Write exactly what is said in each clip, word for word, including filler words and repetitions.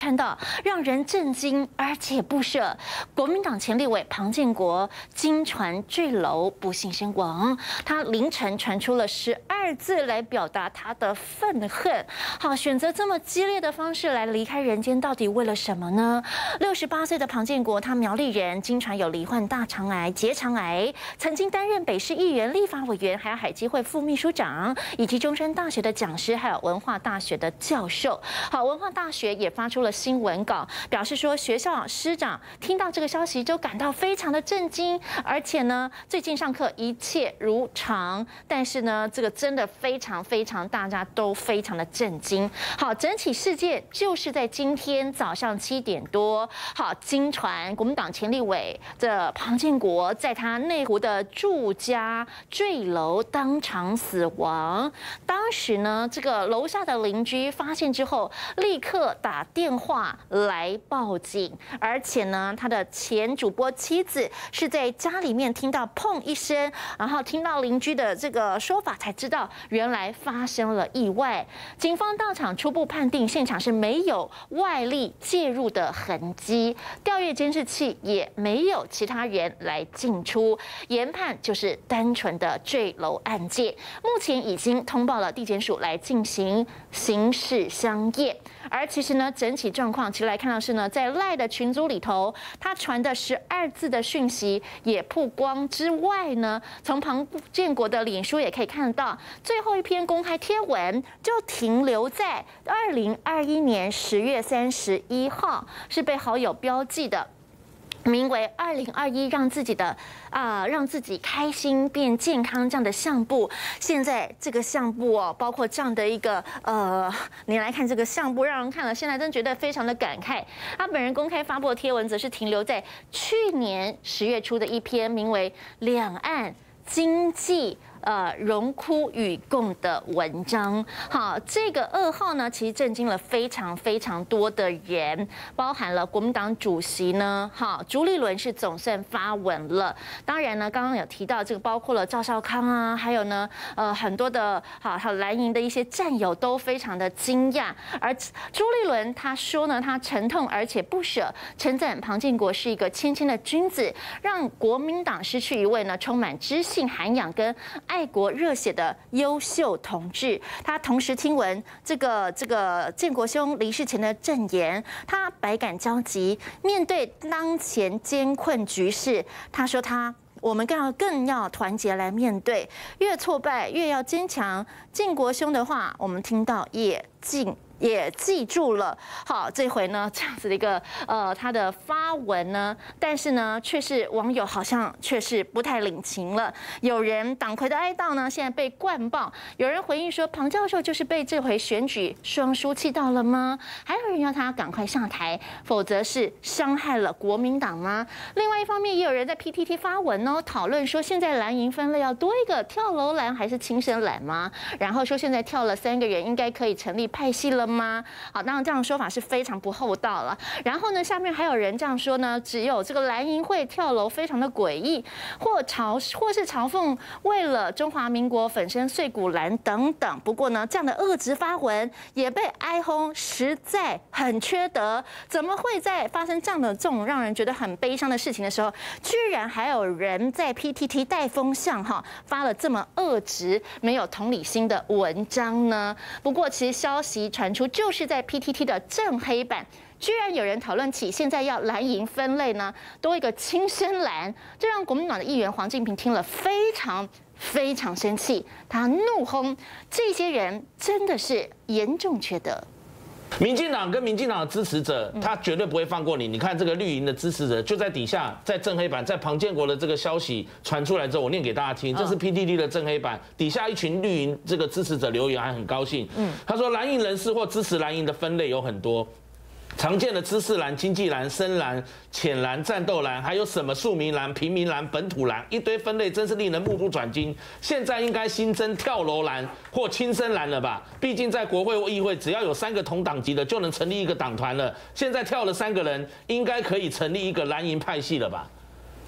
看到让人震惊而且不舍，国民党前立委庞建国经传坠楼不幸身亡。他凌晨传出了十二字来表达他的愤恨。好，选择这么激烈的方式来离开人间，到底为了什么呢？六十八岁的庞建国，他苗栗人，经传有罹患大肠癌、结肠癌，曾经担任北市议员、立法委员，还有海基会副秘书长，以及中山大学的讲师，还有文化大学的教授。好，文化大学也发出了新闻稿，表示说学校师长听到这个消息就感到非常的震惊，而且呢，最近上课一切如常，但是呢，这个真的非常非常，大家都非常的震惊。好，整起事件就是在今天早上七点多，好，经传国民党前立委的庞建国在他内湖的住家坠楼，当场死亡。当时呢，这个楼下的邻居发现之后，立刻打电话来报警，而且呢，他的前主播妻子是在家里面听到砰一声，然后听到邻居的这个说法，才知道原来发生了意外。警方到场初步判定，现场是没有外力介入的痕迹，调阅监视器也没有其他人来进出，研判就是单纯的坠楼案件。目前已经通报了地检署来进行刑事相验。而其实呢，整体状况其实来看到是呢，在赖的群组里头，他传的十二字的讯息也曝光之外呢，从庞建国的脸书也可以看到，最后一篇公开贴文就停留在二零二一年十月三十一号，是被好友标记的。名为“二零二一让自己的啊、呃、让自己开心变健康”这样的相簿，现在这个相簿哦，包括这样的一个呃，你来看这个相簿，让人看了现在真觉得非常的感慨。他本人公开发布的贴文，则是停留在去年十月初的一篇名为《两岸经济》。呃，荣枯与共的文章，好，这个噩耗呢，其实震惊了非常非常多的人，包含了国民党主席呢，好，朱立伦是总算发文了。当然呢，刚刚有提到这个，包括了赵少康啊，还有呢，呃，很多的好，还有蓝营的一些战友都非常的惊讶。而朱立伦他说呢，他沉痛而且不舍，称赞庞建国是一个谦谦的君子，让国民党失去一位呢充满知性涵养跟爱国热血的优秀同志。他同时听闻这个这个建国兄离世前的证言，他百感交集。面对当前艰困局势，他说他我们更要更要团结来面对，越挫败越要坚强。建国兄的话，我们听到也记也记住了。好，这回呢，这样子的一个呃他的发文呢，但是呢，却是网友好像却是不太领情了。有人党魁的哀悼呢，现在被灌爆。有人回应说，庞教授就是被这回选举双输气到了吗？还有人要他赶快下台，否则是伤害了国民党吗？另外一方面，也有人在 P T T 发文哦，讨论说现在蓝营分类要多一个跳楼蓝还是轻生蓝吗？然后说现在跳了三个人，应该可以成立派系了吗？好，当然这样的说法是非常不厚道了。然后呢，下面还有人这样说呢，只有这个蓝营会跳楼，非常的诡异，或嘲或是嘲讽为了中华民国粉身碎骨蓝等等。不过呢，这样的恶质发文也被哀轰，实在很缺德。怎么会在发生这样的这种让人觉得很悲伤的事情的时候，居然还有人在 P T T 带风向哈，发了这么恶质、没有同理心的文章呢？不过其实消息传出，就是在 P T T 的正黑板，居然有人讨论起现在要蓝营分类呢，多一个轻生蓝，这让国民党的议员黄进平听了非常非常生气，他怒轰这些人真的是严重缺德。 民进党跟民进党的支持者，他绝对不会放过你。你看这个绿营的支持者就在底下，在正黑板，在庞建国的这个消息传出来之后，我念给大家听，这是 P T T 的正黑板，底下一群绿营这个支持者留言还很高兴。嗯，他说蓝营人士或支持蓝营的分类有很多。常见的知识蓝、经济蓝、深蓝、浅蓝、战斗蓝，还有什么庶民蓝、平民蓝、本土蓝，一堆分类真是令人目不转睛。现在应该新增跳楼蓝或轻生蓝了吧？毕竟在国会或议会，只要有三个同党籍的就能成立一个党团了。现在跳了三个人，应该可以成立一个蓝营派系了吧？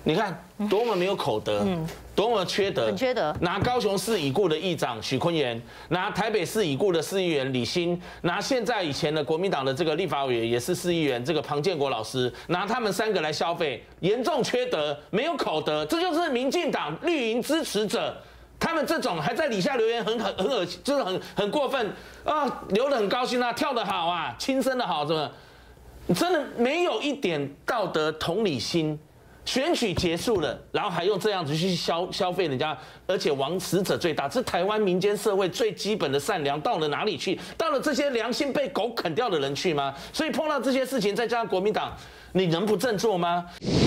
你看多么没有口德，嗯，多么缺德， 很缺德。 拿高雄市已故的议长许坤元，拿台北市已故的市议员李欣，拿现在以前的国民党的这个立法委员也是市议员这个庞建国老师，拿他们三个来消费，严重缺德，没有口德，这就是民进党绿营支持者。他们这种还在底下留言很很很恶心，就是很很过分啊，留得很高兴啊，跳得好啊，轻声的好，怎么？真的没有一点道德同理心。选举结束了，然后还用这样子去消消费人家，而且亡死者最大，这台湾民间社会最基本的善良到了哪里去？到了这些良心被狗啃掉的人去吗？所以碰到这些事情，再加上国民党，你能不振作吗？